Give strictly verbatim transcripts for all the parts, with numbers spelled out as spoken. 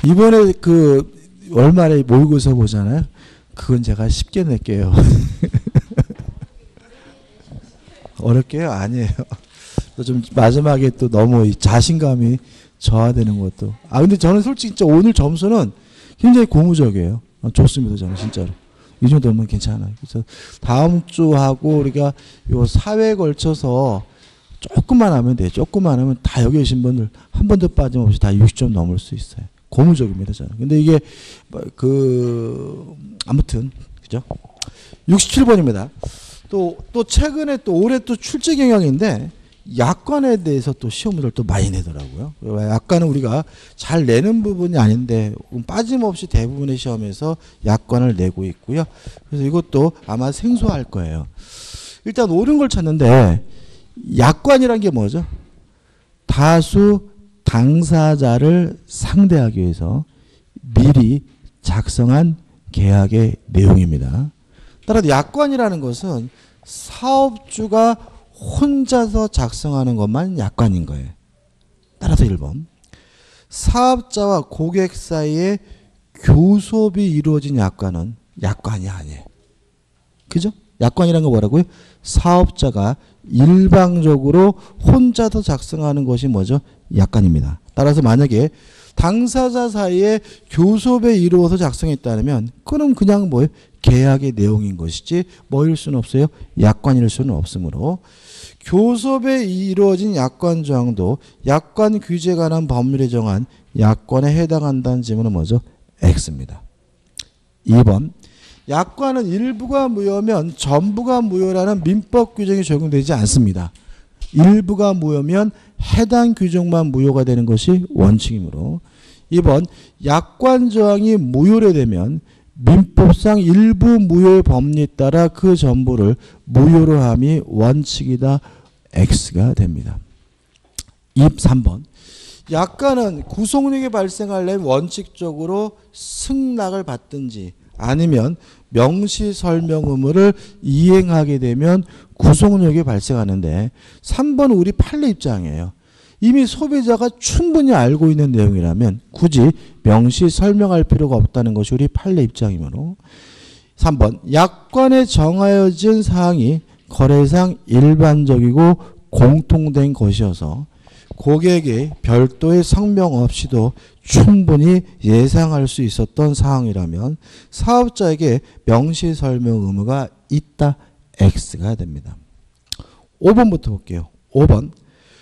이번에 그 월말에 모의고사 보잖아요. 그건 제가 쉽게 낼게요. 어렵게요? 아니에요. 좀 마지막에 또 너무 이 자신감이 저하되는 것도. 아 근데 저는 솔직히 진짜 오늘 점수는 굉장히 고무적이에요. 아, 좋습니다. 저는 진짜로. 이 정도면 괜찮아요. 그래서 다음 주하고 우리가 요 사회에 걸쳐서 조금만 하면 돼요. 조금만 하면 다 여기 계신 분들 한 번도 빠짐없이 다 육십 점 넘을 수 있어요. 고무적입니다. 저는. 근데 이게 그 아무튼 그죠? 육십칠 번입니다. 또, 또 최근에 또 올해 또 출제 경향인데 약관에 대해서 또 시험을 또 많이 내더라고요. 약관은 우리가 잘 내는 부분이 아닌데 빠짐없이 대부분의 시험에서 약관을 내고 있고요. 그래서 이것도 아마 생소할 거예요. 일단 옳은 걸 찾는데 약관이란 게 뭐죠? 다수 당사자를 상대하기 위해서 미리 작성한 계약의 내용입니다. 따라서 약관이라는 것은 사업주가 혼자서 작성하는 것만 약관인 거예요. 따라서 일 번. 사업자와 고객 사이에 교섭이 이루어진 약관은 약관이 아니에요. 그죠? 약관이라는 거 뭐라고요? 사업자가 일방적으로 혼자서 작성하는 것이 뭐죠? 약관입니다. 따라서 만약에 당사자 사이에 교섭에 이루어서 작성했다면 그럼 그냥 뭐예요? 계약의 내용인 것이지 뭐일 수는 없어요? 약관일 수는 없으므로 교섭에 이루어진 약관 조항도 약관 규제에 관한 법률에 정한 약관에 해당한다는 질문은 뭐죠? X입니다. 이 번. 약관은 일부가 무효면 전부가 무효라는 민법 규정이 적용되지 않습니다. 일부가 무효면 해당 규정만 무효가 되는 것이 원칙이므로 이 번. 약관 조항이 무효로 되면 민법상 일부 무효의 법리에 따라 그 전부를 무효로 함이 원칙이다. X가 됩니다. 삼 번. 약관은 구속력이 발생하려면 원칙적으로 승낙을 받든지 아니면 명시 설명 의무를 이행하게 되면 구속력이 발생하는데 삼 번은 우리 판례 입장이에요. 이미 소비자가 충분히 알고 있는 내용이라면 굳이 명시 설명할 필요가 없다는 것이 우리 판례 입장이므로 삼 번. 약관에 정하여진 사항이 거래상 일반적이고 공통된 것이어서 고객의 별도의 성명 없이도 충분히 예상할 수 있었던 사항이라면 사업자에게 명시 설명 의무가 있다. X가 됩니다. 오 번부터 볼게요. 오 번.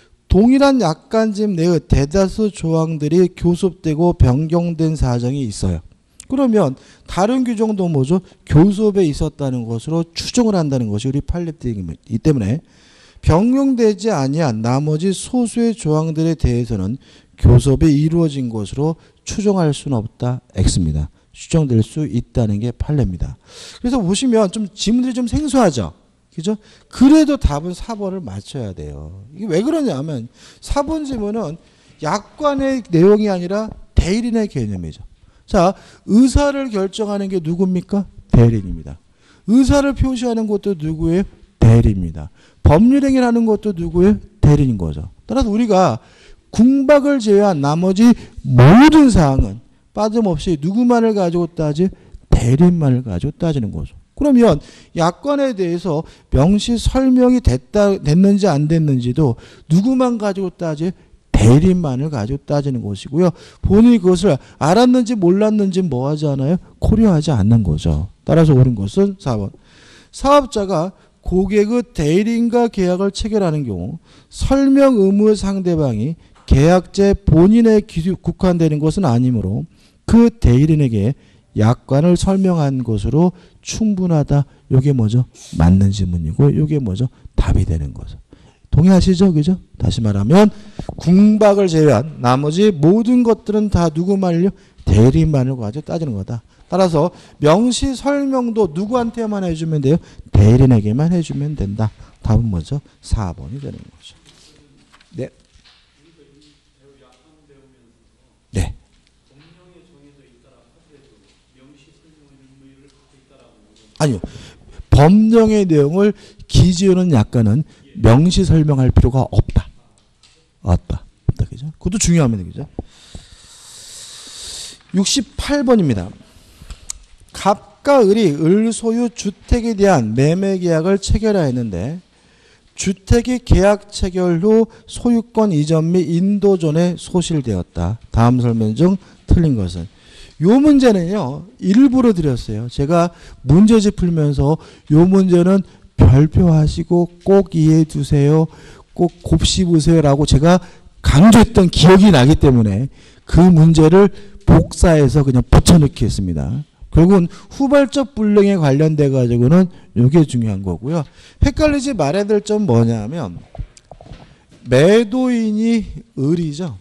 동일한 약관집 내의 대다수 조항들이 교섭되고 변경된 사정이 있어요. 그러면 다른 규정도 뭐죠? 교섭에 있었다는 것으로 추정을 한다는 것이 우리 판례이기 때문에 변경되지 아니한 나머지 소수의 조항들에 대해서는 교섭이 이루어진 것으로 추정할 수는 없다. X입니다. 추정될 수 있다는 게 판례입니다. 그래서 보시면 좀 지문들이 좀 생소하죠? 그죠? 그래도 답은 사 번을 맞춰야 돼요. 이게 왜 그러냐면 사 번 지문은 약관의 내용이 아니라 대리인의 개념이죠. 자, 의사를 결정하는 게 누굽니까? 대리인입니다. 의사를 표시하는 것도 누구예요? 대리입니다. 법률행위를 하는 것도 누구예요? 대리인 거죠. 따라서 우리가 궁박을 제외한 나머지 모든 사항은 빠짐없이 누구만을 가지고 따지? 대리인만을 가지고 따지는 거죠. 그러면 약관에 대해서 명시 설명이 됐다, 됐는지 안 됐는지도 누구만 가지고 따지? 대리인만을 가지고 따지는 것이고요. 본인이 그것을 알았는지 몰랐는지 뭐 하지 않아요? 고려하지 않는 거죠. 따라서 옳은 것은 사 번. 사업자가 고객의 대리인과 계약을 체결하는 경우 설명 의무의 상대방이 계약제 본인에 국한되는 것은 아니므로 그 대리인에게 약관을 설명한 것으로 충분하다. 이게 뭐죠? 맞는 질문이고 이게 뭐죠? 답이 되는 거죠. 동의하시죠? 그죠? 다시 말하면 궁박을 제외한 나머지 모든 것들은 다 누구만을요? 대리인만을 가지고 따지는 거다. 따라서 명시 설명도 누구한테만 해주면 돼요? 대리인에게만 해주면 된다. 답은 뭐죠? 사 번이 되는 거죠. 네. 네. 아니요. 법령의 내용을 기재하는 약관은 명시 설명할 필요가 없다. 없다. 없다. 그죠? 그것도 중요합니다. 그죠? 육십팔 번입니다. 갑과 을이 을 소유 주택에 대한 매매 계약을 체결하였는데 주택이 계약 체결 후 소유권 이전 및 인도 전에 소실되었다. 다음 설명 중 틀린 것은? 요 문제는요, 일부러 드렸어요. 제가 문제집 풀면서 요 문제는 별표하시고 꼭 이해해 두세요. 꼭 곱씹으세요. 라고 제가 강조했던 기억이 나기 때문에 그 문제를 복사해서 그냥 붙여넣기 했습니다. 결국은 후발적 불능에 관련돼 가지고는 이게 중요한 거고요. 헷갈리지 말아야 될 점 뭐냐면 매도인이 을이죠.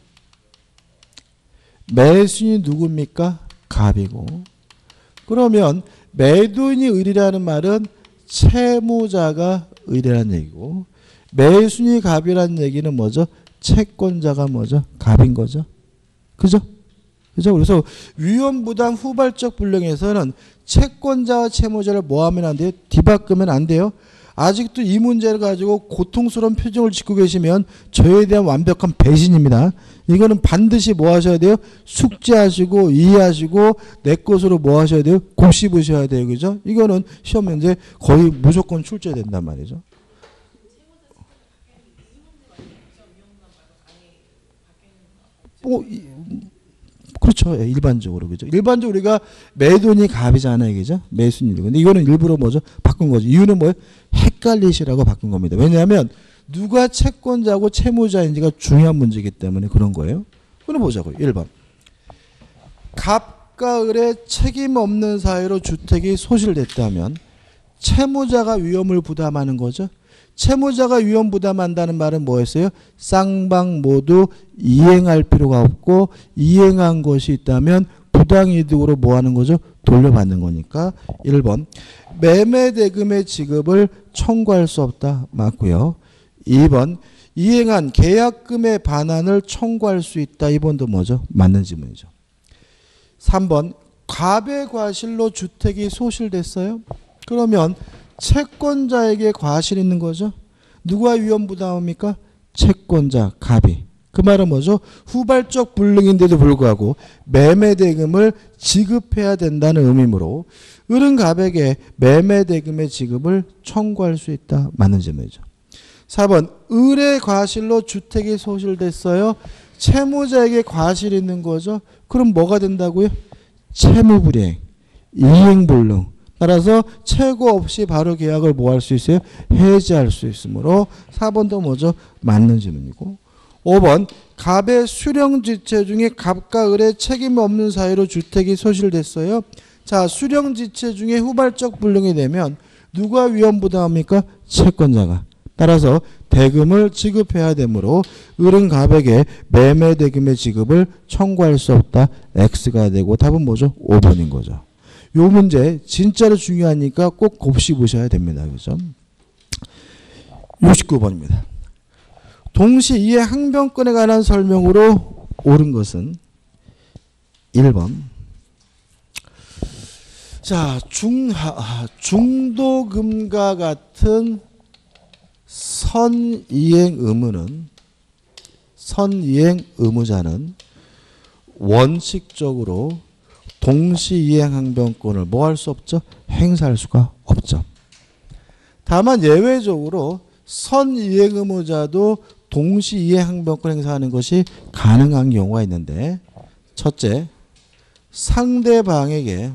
매수인이 누굽니까? 갑이고. 그러면 매도인이 을이라는 말은 채무자가 을이라는 얘기고 매수인이 갑이라는 얘기는 뭐죠? 채권자가 뭐죠? 갑인 거죠. 그죠? 그죠? 그래서 위험부담 후발적 불능에서는 채권자와 채무자를 뭐하면 안 돼요? 뒤바꾸면 안 돼요. 아직도 이 문제를 가지고 고통스러운 표정을 짓고 계시면 저에 대한 완벽한 배신입니다. 이거는 반드시 뭐 하셔야 돼요? 숙지하시고 이해하시고 내 것으로 뭐 하셔야 돼요? 곱씹으셔야 돼요. 그죠? 이거는 시험 문제 거의 무조건 출제된단 말이죠. 어, 그렇죠. 예, 일반적으로. 그죠. 일반적으로 우리가 매도인이 갑이잖아요. 그죠. 매수인이고. 근데 이거는 일부러 뭐죠? 바꾼 거죠. 이유는 뭐예요? 헷갈리시라고 바꾼 겁니다. 왜냐하면 누가 채권자고 채무자인지가 중요한 문제이기 때문에 그런 거예요. 그럼 보자고요. 일 번. 갑과 을의 책임 없는 사유로 주택이 소실됐다면 채무자가 위험을 부담하는 거죠. 채무자가 위험 부담한다는 말은 뭐였어요? 쌍방 모두 이행할 필요가 없고 이행한 것이 있다면 부당이득으로 뭐 하는 거죠? 돌려받는 거니까. 일 번. 매매대금의 지급을 청구할 수 없다. 맞고요. 이 번. 이행한 계약금의 반환을 청구할 수 있다. 이 번도 뭐죠? 맞는 질문이죠. 삼 번. 갑의 과실로 주택이 소실됐어요? 그러면 채권자에게 과실이 있는 거죠. 누가 위험 부담합니까? 채권자, 갑이. 그 말은 뭐죠? 후발적 불능인데도 불구하고 매매대금을 지급해야 된다는 의미므로 을은 갑에게 매매대금의 지급을 청구할 수 있다. 맞는 질문이죠. 사 번. 을의 과실로 주택이 소실됐어요. 채무자에게 과실이 있는 거죠. 그럼 뭐가 된다고요? 채무불이행, 이행불능. 따라서 최고 없이 바로 계약을 뭐 할 수 있어요? 해지할 수 있으므로 사 번도 뭐죠? 맞는 질문이고. 오 번. 갑의 수령지체 중에 갑과 을의 책임 없는 사유로 주택이 소실됐어요. 자, 수령지체 중에 후발적 불능이 되면 누가 위험 부담합니까? 채권자가. 따라서 대금을 지급해야 되므로 을은 갑에게 매매대금의 지급을 청구할 수 없다. X가 되고 답은 뭐죠? 오 번인 거죠. 요 문제 진짜로 중요하니까 꼭 곱씹으셔야 됩니다. 그죠? 육십구 번입니다. 동시 이해 항변권에 관한 설명으로 옳은 것은 일 번. 자, 중, 중도금과 같은 선이행 의무는 선이행 의무자는 원칙적으로 동시이행 항변권을 뭐 할 수 없죠? 행사할 수가 없죠. 다만 예외적으로 선이행 의무자도 동시이행 항변권 행사하는 것이 가능한 경우가 있는데 첫째, 상대방에게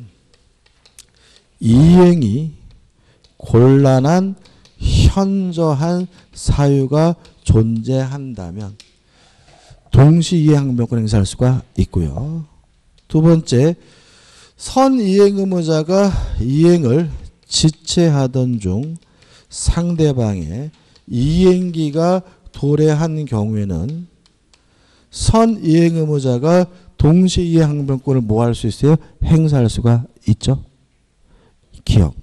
이행이 곤란한 현저한 사유가 존재한다면 동시이행 항변권 행사할 수가 있고요. 두 번째, 선이행 의무자가 이행을 지체하던 중 상대방의 이행기가 도래한 경우에는 선이행 의무자가 동시이행 항변권을 뭐 할 수 있어요? 행사할 수가 있죠. 기억.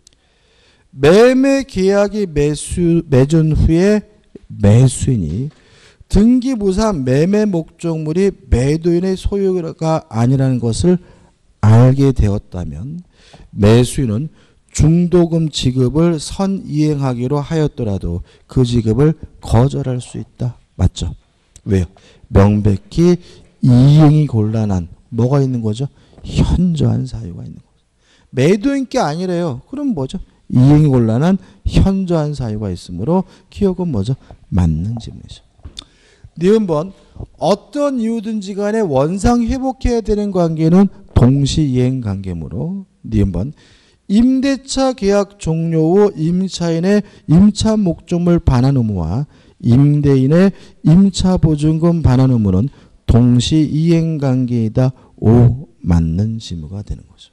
매매 계약이 매수, 맺은 후에 매수인이 등기부상 매매 목적물이 매도인의 소유가 아니라는 것을 알게 되었다면 매수인은 중도금 지급을 선이행하기로 하였더라도 그 지급을 거절할 수 있다. 맞죠? 왜요? 명백히 이행이 곤란한 뭐가 있는 거죠? 현저한 사유가 있는 거죠. 매도인 게 아니래요. 그럼 뭐죠? 이행이 곤란한 현저한 사유가 있으므로 기억은 뭐죠? 맞는 질문이죠. 니은 번 어떤 이유든지 간에 원상 회복해야 되는 관계는 동시이행 관계므로 니은 번 임대차 계약 종료 후 임차인의 임차 목적물 반환 의무와 임대인의 임차 보증금 반환 의무는 동시이행 관계이다. 오 맞는 지무가 되는 거죠.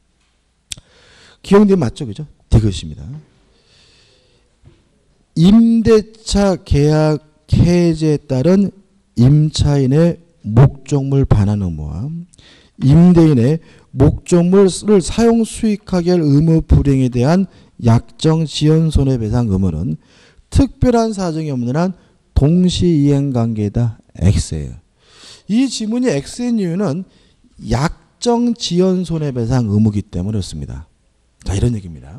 기억님 맞죠? 그죠? 디귿입니다. 임대차 계약 해제에 따른 임차인의 목적물 반환 의무와 임대인의 목적물을 사용 수익하게 할 의무 불이행에 대한 약정 지연 손해배상 의무는 특별한 사정이 없는 한 동시이행 관계다. X예요. 이 지문이 X인 이유는 약정 지연 손해배상 의무이기 때문에 그렇습니다. 자, 이런 얘기입니다.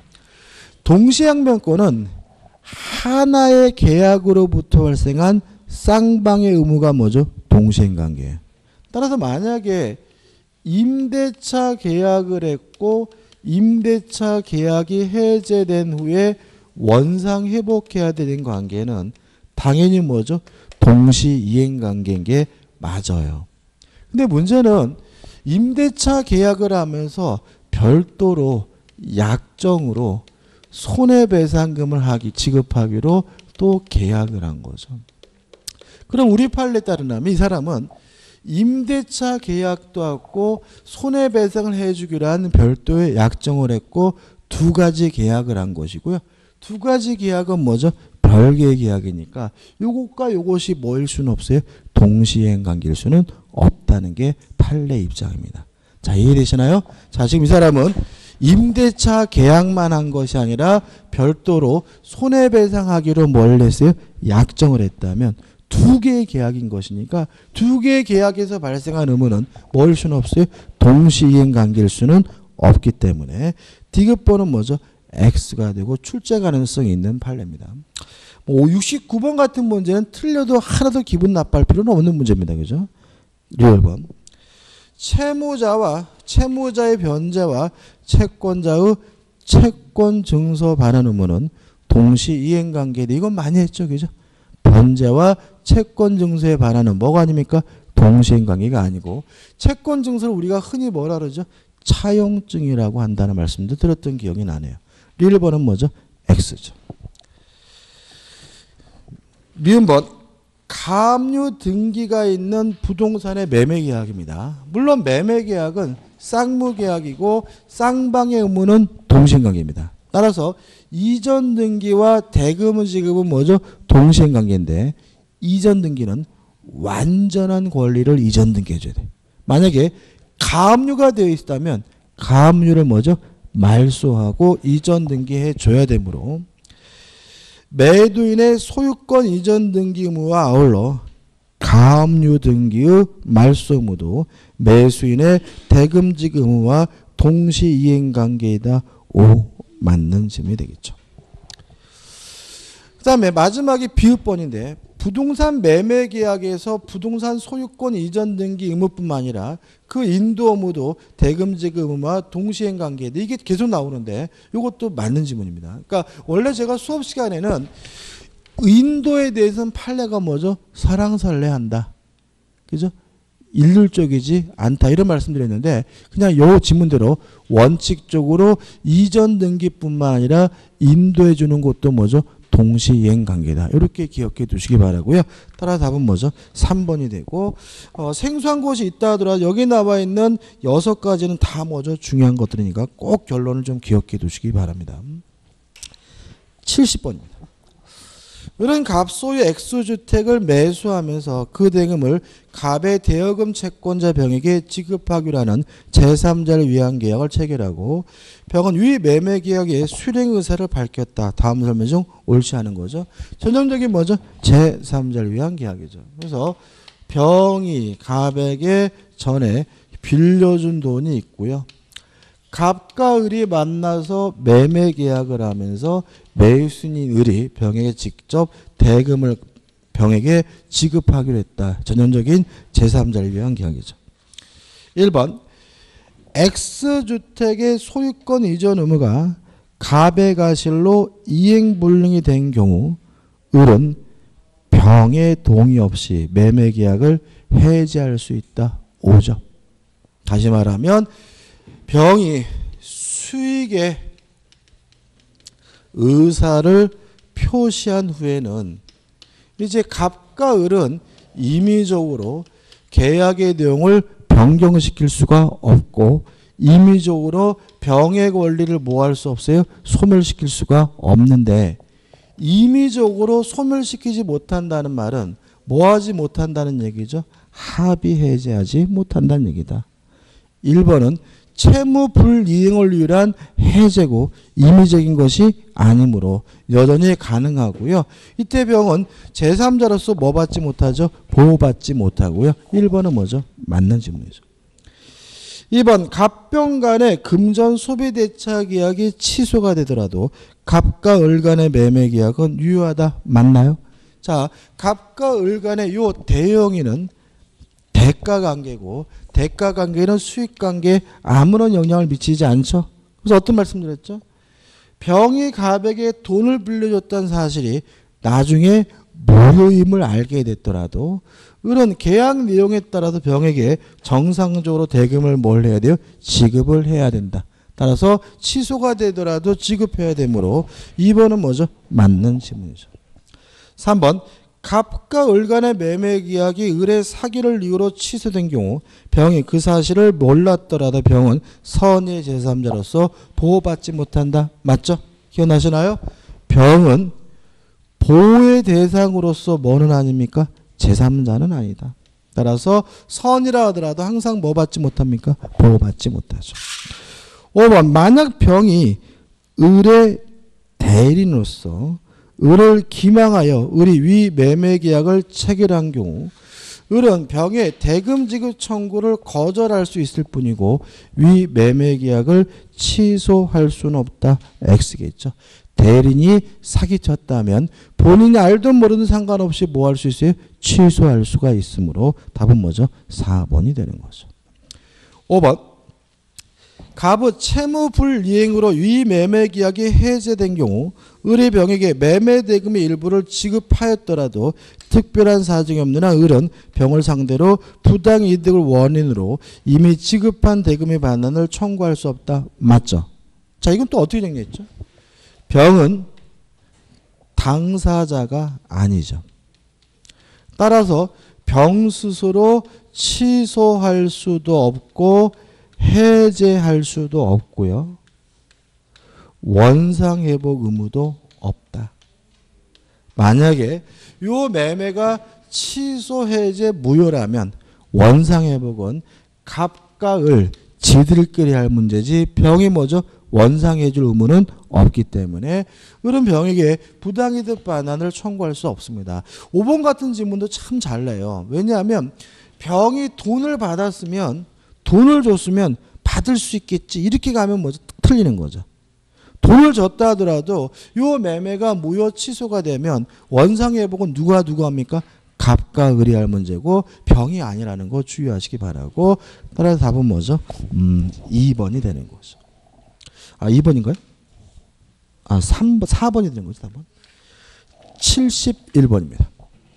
동시행변권은 하나의 계약으로부터 발생한 쌍방의 의무가 뭐죠? 동시행관계예요. 따라서 만약에 임대차 계약을 했고 임대차 계약이 해제된 후에 원상 회복해야 되는 관계는 당연히 뭐죠? 동시이행관계인 게 맞아요. 근데 문제는 임대차 계약을 하면서 별도로 약정으로 손해배상금을 하기 지급하기로 또 계약을 한 거죠. 그럼 우리 판례에 따르면 이 사람은 임대차 계약도 하고 손해배상을 해주기로 한 별도의 약정을 했고 두 가지 계약을 한 것이고요. 두 가지 계약은 뭐죠? 별개의 계약이니까 요것과 요것이 뭐일 수는 없어요? 동시행 관계일 수는 없다는 게 판례 입장입니다. 자, 이해되시나요? 자, 지금 이 사람은 임대차 계약만 한 것이 아니라 별도로 손해배상하기로 뭘 했어요? 약정을 했다면 두 개의 계약인 것이니까 두 개의 계약에서 발생한 의무는 뭐일 수는 없어요? 동시이행 관계일 수는 없기 때문에 디귿번은 뭐죠? X가 되고 출제 가능성이 있는 판례입니다. 뭐 육십구 번 같은 문제는 틀려도 하나도 기분 나빠할 필요는 없는 문제입니다. 그죠? 일 번. 채무자와 채무자의 변제와 채권자의 채권 증서 반환 의무는 동시이행 관계인데 이건 많이 했죠. 그죠? 변제와 채권 증서의 반환은 뭐가 아닙니까? 동시이행 관계가 아니고 채권 증서를 우리가 흔히 뭐라 그러죠? 차용증이라고 한다는 말씀도 들었던 기억이 나네요. 일 번은 뭐죠? X죠. 미음 번 가압류 등기가 있는 부동산의 매매 계약입니다. 물론 매매 계약은 쌍무 계약이고 쌍방의 의무는 동시행 관계입니다. 따라서 이전 등기와 대금 지급은 뭐죠? 동시행 관계인데 이전 등기는 완전한 권리를 이전 등기해 줘야 돼. 만약에 가압류가 되어 있다면 가압류를 뭐죠? 말소하고 이전 등기해 줘야 되므로 매도인의 소유권 이전 등기 의무와 아울러 가압류 등기의 말소 의무도 매수인의 대금 지급 의무와 동시이행 관계이다. 오 맞는 질문이 되겠죠. 그 다음에 마지막이 비읍번인데 부동산 매매 계약에서 부동산 소유권 이전 등기 의무뿐만 아니라 그 인도 의무도 대금 지급 의무와 동시행 관계인데 이게 계속 나오는데 이것도 맞는 지문입니다. 그러니까 원래 제가 수업 시간에는 인도에 대해서는 판례가 뭐죠? 설왕설래한다. 그죠? 일률적이지 않다 이런 말씀드렸는데 그냥 요 지문대로 원칙적으로 이전 등기뿐만 아니라 인도해 주는 것도 뭐죠? 동시이행 관계다. 이렇게 기억해 두시기 바라고요. 따라 답은 뭐죠? 삼 번이 되고 어, 생소한 것이 있다 하더라도 여기 나와 있는 여섯 가지는 다 뭐죠? 중요한 것들이니까 꼭 결론을 좀 기억해 두시기 바랍니다. 칠십 번입니다. 이런 갑소유 액수주택을 매수하면서 그 대금을 갑의 대여금 채권자 병에게 지급하기로 하는 제삼자를 위한 계약을 체결하고 병은 위 매매 계약의 수령 의사를 밝혔다. 다음 설명 중 옳지 않은 거죠. 전형적인 뭐죠? 제삼자를 위한 계약이죠. 그래서 병이 갑에게 전에 빌려준 돈이 있고요. 갑과 을이 만나서 매매 계약을 하면서 매수인인 을이 병에게 직접 대금을 병에게 지급하기로 했다. 전형적인 제삼자를 위한 계약이죠. 일 번 X주택의 소유권 이전 의무가 갑의 가실로 이행불능이 된 경우 을은 병의 동의 없이 매매계약을 해지할 수 있다. 오 점. 다시 말하면 병이 수익의 의사를 표시한 후에는 이제 갑과 을은 임의적으로 계약의 내용을 변경시킬 수가 없고 임의적으로 병의 권리를 뭐 할 수 없어요? 소멸시킬 수가 없는데 임의적으로 소멸시키지 못한다는 말은 뭐 하지 못한다는 얘기죠? 합의 해제하지 못한다는 얘기다. 일 번은 채무 불이행을 위한 해제고 임의적인 것이 아니므로 여전히 가능하고요. 이때 병은 제삼자로서 뭐 받지 못하죠? 보호받지 못하고요. 일 번은 뭐죠? 맞는 질문이죠. 이 번 갑병 간의 금전 소비대차 계약이 취소가 되더라도 갑과 을 간의 매매 계약은 유효하다. 맞나요? 자, 갑과 을 간의 요 대형이는 대가 관계고 대가 관계는 수익 관계에 아무런 영향을 미치지 않죠. 그래서 어떤 말씀드렸죠? 병이 갑에게 돈을 빌려줬다는 사실이 나중에 무효임을 알게 됐더라도 을은 계약 내용에 따라서 병에게 정상적으로 대금을 뭘 해야 돼요? 지급을 해야 된다. 따라서 취소가 되더라도 지급해야 되므로 이 번은 뭐죠? 맞는 질문이죠. 삼 번 갑과 을 간의 매매 계약이 을의 사기를 이유로 취소된 경우 병이 그 사실을 몰랐더라도 병은 선의 제삼자로서 보호받지 못한다. 맞죠? 기억나시나요? 병은 보호의 대상으로서 뭐는 아닙니까? 제삼자는 아니다. 따라서 선이라 하더라도 항상 뭐 받지 못합니까? 보호받지 못하죠. 오 번 만약 병이 을의 대리인으로서 을을 기망하여 을이 위 매매 계약을 체결한 경우 을은 병의 대금 지급 청구를 거절할 수 있을 뿐이고 위 매매 계약을 취소할 수는 없다. X겠죠. 대리인이 사기쳤다면 본인이 알든 모르든 상관없이 뭐 할 수 있어요? 취소할 수가 있으므로 답은 뭐죠? 사 번이 되는 거죠. 오 번 갑의 채무 불이행으로 위 매매 계약이 해제된 경우 을의 병에게 매매 대금의 일부를 지급하였더라도 특별한 사정이 없는 한 을은 병을 상대로 부당 이득을 원인으로 이미 지급한 대금의 반환을 청구할 수 없다. 맞죠? 자, 이건 또 어떻게 정리했죠? 병은 당사자가 아니죠. 따라서 병 스스로 취소할 수도 없고 해제할 수도 없고요. 원상회복 의무도 없다. 만약에 요 매매가 취소 해제 무효라면 원상회복은 갑과 을 지들끼리 할 문제지 병이 뭐죠? 원상해줄 의무는 없기 때문에 을은 병에게 부당이득 반환을 청구할 수 없습니다. 오 번 같은 질문도 참 잘 내요. 왜냐하면 병이 돈을 받았으면 돈을 줬으면 받을 수 있겠지. 이렇게 가면 뭐죠? 틀리는 거죠. 돈을 줬다 하더라도 요 매매가 무효 취소가 되면 원상회복은 누가 누가 합니까? 갑과 을이 할 문제고 병이 아니라는 거 주의하시기 바라고 따라서 답은 뭐죠? 음, 이 번이 되는 거죠. 아, 이 번인가요? 아, 삼 번, 사 번이 되는 거죠, 사 번. 칠십일 번입니다.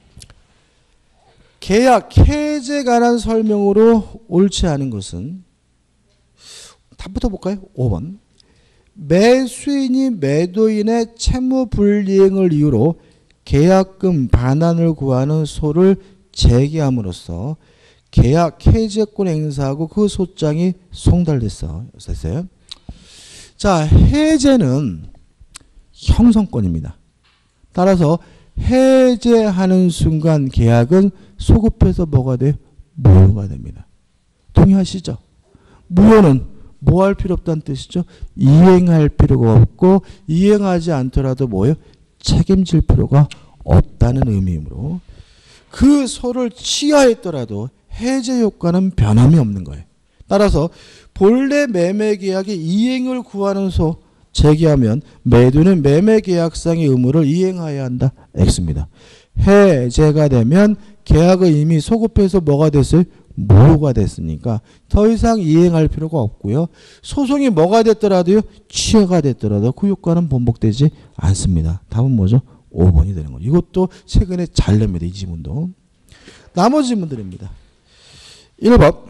계약 해제에 관한 설명으로 옳지 않은 것은 답부터 볼까요? 오 번. 매수인이 매도인의 채무 불이행을 이유로 계약금 반환을 구하는 소를 제기함으로써 계약 해제권 행사하고 그 소장이 송달됐어요. 자, 해제는 형성권입니다. 따라서 해제하는 순간 계약은 소급해서 뭐가 돼요? 무효가 됩니다. 동의하시죠? 무효는 뭐 할 필요 없다는 뜻이죠? 이행할 필요가 없고 이행하지 않더라도 뭐예요? 책임질 필요가 없다는 의미이므로 그 소를 취하했더라도 해제 효과는 변함이 없는 거예요. 따라서 본래 매매 계약의 이행을 구하는 소 제기하면 매도는 매매 계약상의 의무를 이행해야 한다. X입니다. 해제가 되면 계약은 이미 소급해서 뭐가 됐어요? 무효가 됐으니까 더 이상 이행할 필요가 없고요. 소송이 뭐가 됐더라도요. 취하가 됐더라도 그 효과는 번복되지 않습니다. 답은 뭐죠? 오 번이 되는 거죠. 이것도 최근에 잘 냅니다. 이 지문도. 나머지 지문들입니다. 일 번.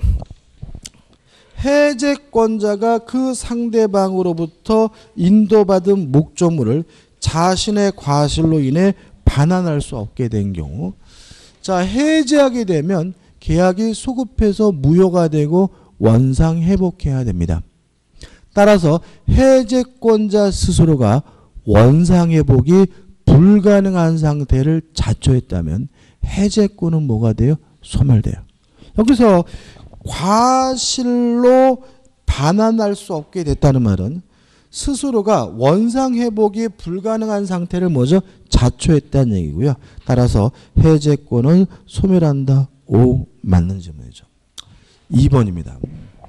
해제권자가 그 상대방으로부터 인도받은 목적물을 자신의 과실로 인해 반환할 수 없게 된 경우, 자, 해제하게 되면 계약이 소급해서 무효가 되고 원상 회복해야 됩니다. 따라서 해제권자 스스로가 원상 회복이 불가능한 상태를 자초했다면 해제권은 뭐가 돼요? 소멸돼요. 여기서 과실로 반환할 수 없게 됐다는 말은 스스로가 원상 회복이 불가능한 상태를 뭐죠? 자초했다는 얘기고요. 따라서 해제권은 소멸한다. 오, 맞는 질문이죠. 이 번입니다.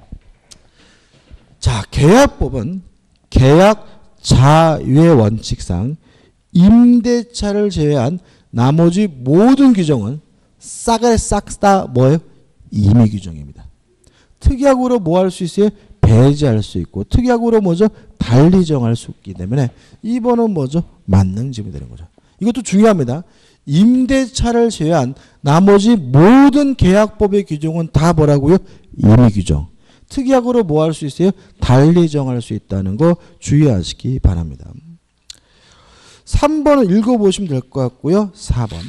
자, 계약법은 계약 자유의 원칙상 임대차를 제외한 나머지 모든 규정은 싹을 싹 다 뭐예요? 임의 규정입니다. 특약으로 뭐 할 수 있어요? 배제할 수 있고 특약으로 뭐죠? 달리 정할 수 있기 때문에 이 번은 뭐죠? 맞는 질문이 되는 거죠. 이것도 중요합니다. 임대차를 제외한 나머지 모든 계약법의 규정은 다 뭐라고요? 임의 규정. 특약으로 뭐 할 수 있어요? 달리 정할 수 있다는 거 주의하시기 바랍니다. 삼 번은 읽어보시면 될 것 같고요. 사 번.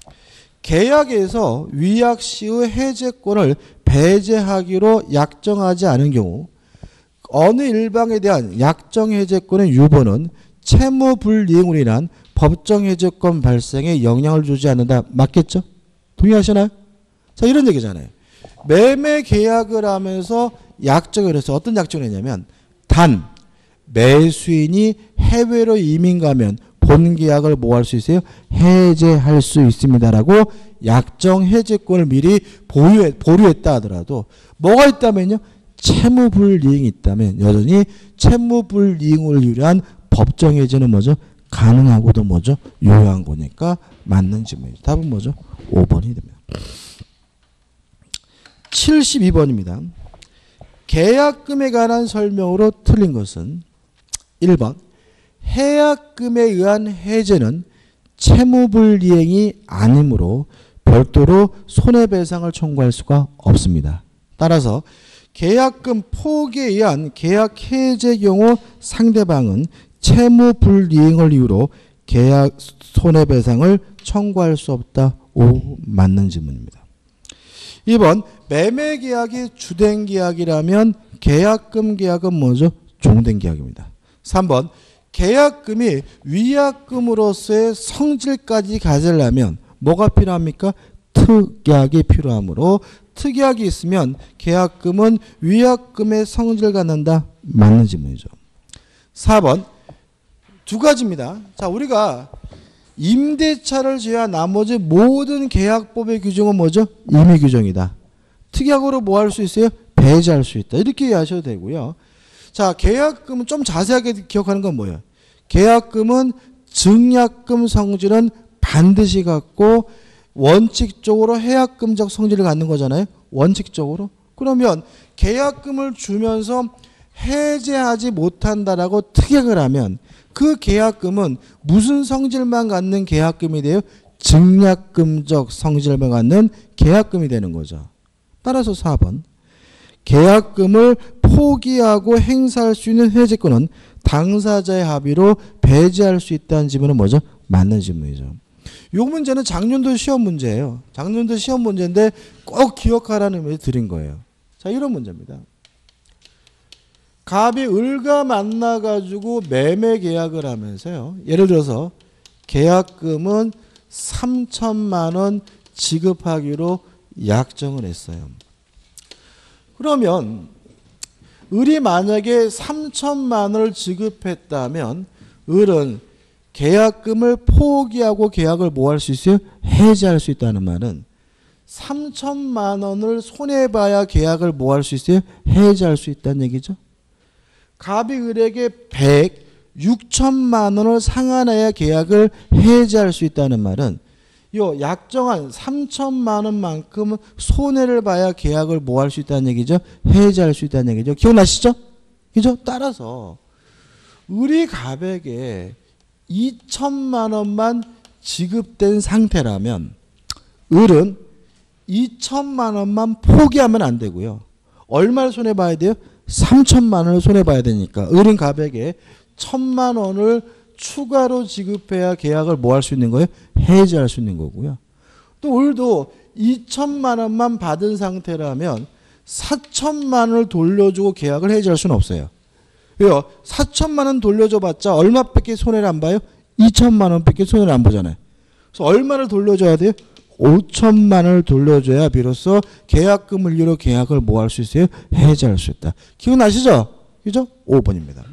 계약에서 위약 시의 해제권을 배제하기로 약정하지 않은 경우 어느 일방에 대한 약정 해제권의 유보는 채무 불이행으로 인한 법정 해제권 발생에 영향을 주지 않는다. 맞겠죠? 동의하시나요? 자, 이런 얘기잖아요. 매매 계약을 하면서 약정을 해서 어떤 약정을 했냐면 단 매수인이 해외로 이민 가면 본 계약을 뭐 할 수 있어요? 해제할 수 있습니다라고 약정 해제권을 미리 보유해, 보류했다 하더라도 뭐가 있다면요? 채무불이행이 있다면 여전히 채무불이행을 유리한 법정 해제는 뭐죠? 가능하고도 뭐죠? 유효한 거니까 맞는 질문이죠. 답은 뭐죠? 오 번이 됩니다. 칠십이 번입니다. 계약금에 관한 설명으로 틀린 것은 일 번. 해약금에 의한 해제는 채무불이행이 아니므로 별도로 손해배상을 청구할 수가 없습니다. 따라서 계약금 포기에 의한 계약 해제 경우 상대방은 채무불이행을 이유로 계약 손해배상을 청구할 수 없다. 오, 맞는 질문입니다. 이 번. 매매 계약이 주된 계약이라면 계약금 계약은 뭐죠? 종된 계약입니다. 삼 번. 계약금이 위약금으로서의 성질까지 가지려면 뭐가 필요합니까? 특약이 필요하므로 특약이 있으면 계약금은 위약금의 성질을 갖는다. 맞는 질문이죠. 사 번. 두 가지입니다. 자, 우리가 임대차를 제외한 나머지 모든 계약법의 규정은 뭐죠? 임의 규정이다. 특약으로 뭐 할 수 있어요? 배제할 수 있다. 이렇게 이해하셔도 되고요. 자, 계약금은 좀 자세하게 기억하는 건 뭐예요? 계약금은 증약금 성질은 반드시 갖고 원칙적으로 해약금적 성질을 갖는 거잖아요. 원칙적으로. 그러면 계약금을 주면서 해제하지 못한다라고 특약을 하면 그 계약금은 무슨 성질만 갖는 계약금이 돼요? 증약금적 성질만 갖는 계약금이 되는 거죠. 따라서 사 번. 계약금을 포기하고 행사할 수 있는 해제권은 당사자의 합의로 배제할 수 있다는 질문은 뭐죠? 맞는 질문이죠. 이 문제는 작년도 시험 문제예요. 작년도 시험 문제인데 꼭 기억하라는 의미로 드린 거예요. 자, 이런 문제입니다. 갑이 을과 만나가지고 매매 계약을 하면서요. 예를 들어서 계약금은 삼천만 원 지급하기로 약정을 했어요. 그러면 을이 만약에 삼천만 원을 지급했다면 을은 계약금을 포기하고 계약을 뭐 할 수 있어요? 해지할 수 있다는 말은 삼천만 원을 손해봐야 계약을 뭐 할 수 있어요? 해지할 수 있다는 얘기죠. 갑이 을에게 백, 육천만 원을 상환해야 계약을 해지할 수 있다는 말은 요 약정한 삼천만 원만큼 손해를 봐야 계약을 뭐 할 수 있다는 얘기죠? 해지할 수 있다는 얘기죠. 기억나시죠? 그죠? 따라서 을이 갑에게 이천만 원만 지급된 상태라면 을은 이천만 원만 포기하면 안 되고요. 얼마를 손해봐야 돼요? 삼천만 원을 손해봐야 되니까 을은 갑에게 천만 원을 추가로 지급해야 계약을 뭐 할 수 있는 거예요? 해지할 수 있는 거고요. 또 을도 이천만 원만 받은 상태라면 사천만 원을 돌려주고 계약을 해지할 수는 없어요. 왜요? 사천만 원 돌려줘봤자 얼마밖에 손해를 안 봐요? 이천만 원밖에 손해를 안 보잖아요. 그래서 얼마를 돌려줘야 돼요? 오천만 원을 돌려줘야 비로소 계약금을 이유로 계약을 뭐 할 수 있어요? 해지할 수 있다. 기억나시죠? 그죠? 오 번입니다.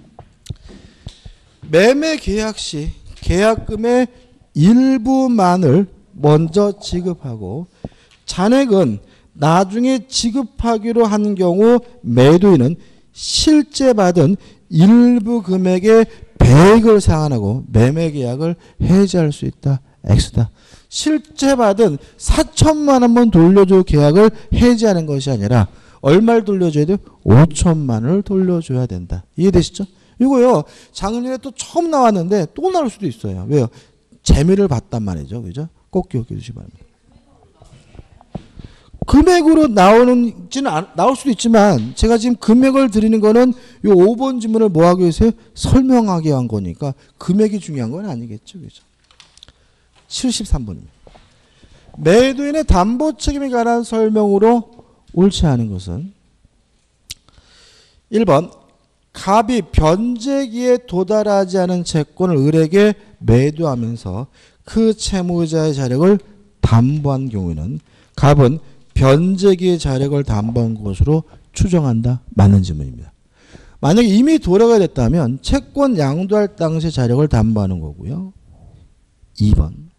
매매 계약 시 계약금의 일부만을 먼저 지급하고 잔액은 나중에 지급하기로 한 경우 매도인은 실제 받은 일부 금액의 배액을 상환하고 매매 계약을 해지할 수 있다. X다. 실제 받은 사천만 원만 돌려줘 계약을 해지하는 것이 아니라 얼마를 돌려줘야 돼요? 오천만 원을 돌려줘야 된다. 이해되시죠? 이거요. 작년에 또 처음 나왔는데 또 나올 수도 있어요. 왜요? 재미를 봤단 말이죠. 그죠? 꼭 기억해 주시기 바랍니다. 금액으로 나오는지는 안, 나올 수도 있지만 제가 지금 금액을 드리는 거는 이 오 번 지문을 뭐 하기 위해서 설명하게 한 거니까 금액이 중요한 건 아니겠죠. 그죠? 칠십삼 번입니다. 매도인의 담보 책임에 관한 설명으로 옳지 않은 것은 일 번 갑이 변제기에 도달하지 않은 채권을 을에게 매도하면서 그 채무자의 자력을 담보한 경우에는 갑은 변제기의 자력을 담보한 것으로 추정한다. 맞는 질문입니다. 만약에 이미 도래가 됐다면 채권 양도할 당시 자력을 담보하는 거고요. 이 번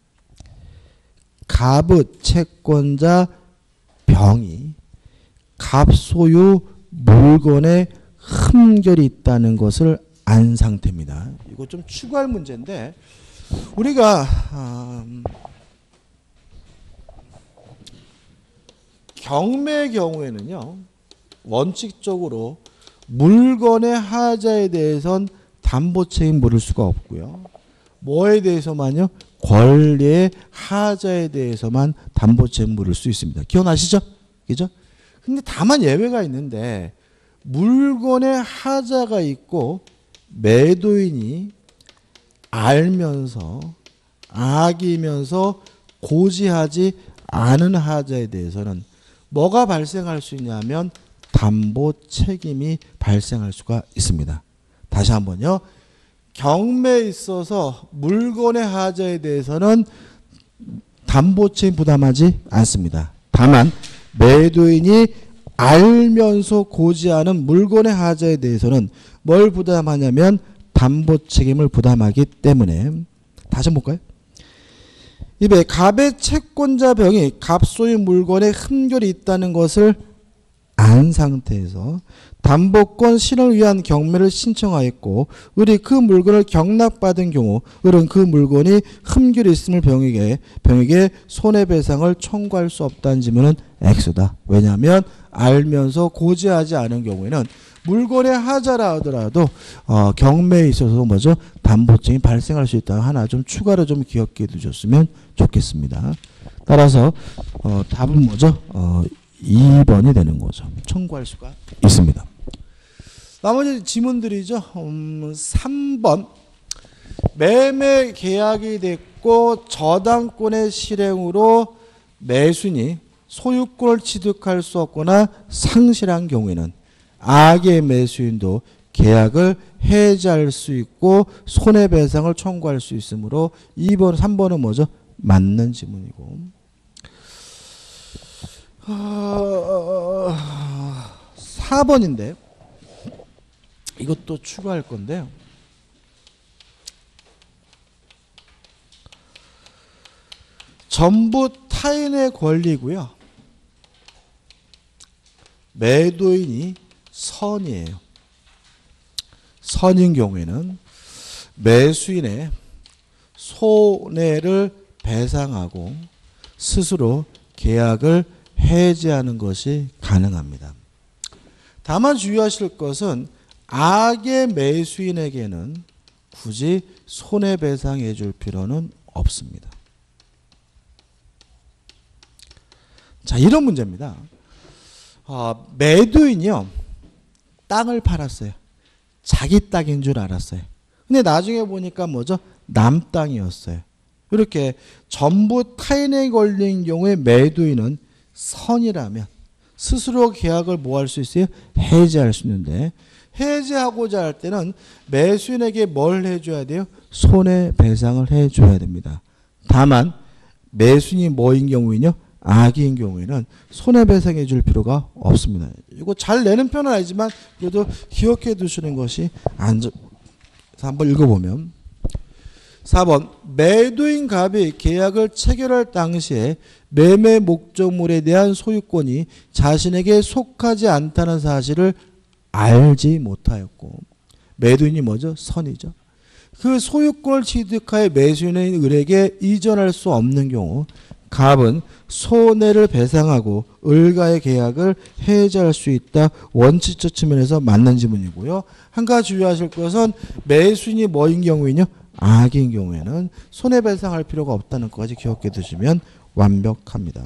갑의 채권자 병이 갑 소유 물건에 흠결이 있다는 것을 안 상태입니다. 이거 좀 추가할 문제인데 우리가 음, 경매의 경우에는요. 원칙적으로 물건의 하자에 대해선 담보 책임 물을 수가 없고요. 뭐에 대해서만요? 권리의 하자에 대해서만 담보 책임 물을 수 있습니다. 기억나시죠? 그죠? 근데 다만 예외가 있는데 물건의 하자가 있고 매도인이 알면서 악이면서 고지하지 않은 하자에 대해서는 뭐가 발생할 수 있냐면 담보 책임이 발생할 수가 있습니다. 다시 한번요. 경매에 있어서 물건의 하자에 대해서는 담보 책임 부담하지 않습니다. 다만 매도인이 알면서 고지하는 물건의 하자에 대해서는 뭘 부담하냐면 담보 책임을 부담하기 때문에 다시 한번 볼까요? 이에 갑의 채권자 병이 갑 소유 물건에 흠결이 있다는 것을 안 상태에서 담보권 실현을 위한 경매를 신청하였고 을이 그 물건을 경락받은 경우 을은 그 물건이 흠결이 있음을 병에게 병에게 손해배상을 청구할 수 없다는 질문은 X다. 왜냐하면 알면서 고지하지 않은 경우에는 물건의 하자라 하더라도 어, 경매에 있어서 뭐죠? 담보증이 발생할 수 있다. 하나 좀 추가로 좀 기억해 두셨으면 좋겠습니다. 따라서 어, 답은 뭐죠? 어, 이 번이 되는 거죠. 청구할 수가 있습니다. 나머지 지문들이죠. 음, 삼 번 매매 계약이 됐고 저당권의 실행으로 매수인이 소유권을 취득할 수 없거나 상실한 경우에는 악의 매수인도 계약을 해지할 수 있고 손해배상을 청구할 수 있으므로 이 번, 삼 번은 뭐죠? 맞는 지문이고 어, 사 번인데 이것도 추가할 건데요. 전부 타인의 권리고요. 매도인이 선이에요. 선인 경우에는 매수인의 손해를 배상하고 스스로 계약을 해지하는 것이 가능합니다. 다만 주의하실 것은 악의 매수인에게는 굳이 손해배상해 줄 필요는 없습니다. 자, 이런 문제입니다. 어, 매도인이요, 땅을 팔았어요. 자기 땅인 줄 알았어요. 근데 나중에 보니까 뭐죠? 남 땅이었어요. 이렇게 전부 타인에 걸린 경우에 매도인은 선이라면 스스로 계약을 뭐 할 수 있어요? 해지할 수 있는데, 해지하고자 할 때는 매수인에게 뭘 해줘야 돼요? 손해배상을 해줘야 됩니다. 다만 매수인이 뭐인 경우에는요? 악인 경우에는 손해배상해 줄 필요가 없습니다. 이거 잘 내는 편은 아니지만 그래도 기억해 두시는 것이 안전. 한번 읽어보면 사 번 매도인 갑이 계약을 체결할 당시에 매매 목적물에 대한 소유권이 자신에게 속하지 않다는 사실을 알지 못하였고, 매도인이 뭐죠? 선이죠. 그 소유권을 취득하여 매수인의 을에게 이전할 수 없는 경우 갑은 손해를 배상하고 을과의 계약을 해지할 수 있다. 원칙적 측면에서 맞는 지문이고요. 한 가지 주의하실 것은 매수인이 뭐인 경우에는요? 악인 경우에는 손해배상할 필요가 없다는 것까지 기억해 두시면 완벽합니다.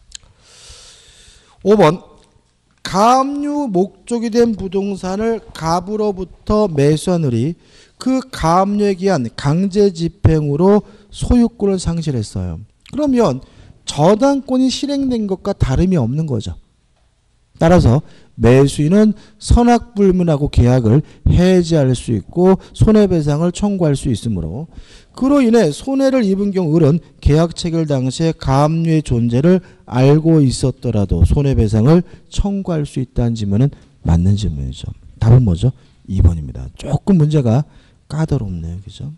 오 번 가압류 목적이 된 부동산을 갑으로부터 매수한 을이 그 가압류에 기한 강제 집행으로 소유권을 상실했어요. 그러면 저당권이 실행된 것과 다름이 없는 거죠. 따라서 매수인은 선악불문하고 계약을 해지할 수 있고 손해배상을 청구할 수 있으므로, 그로 인해 손해를 입은 경우 을은 계약 체결 당시에 가압류의 존재를 알고 있었더라도 손해배상을 청구할 수 있다는 질문은 맞는 질문이죠. 답은 뭐죠? 이 번입니다. 조금 문제가 까다롭네요. 그죠?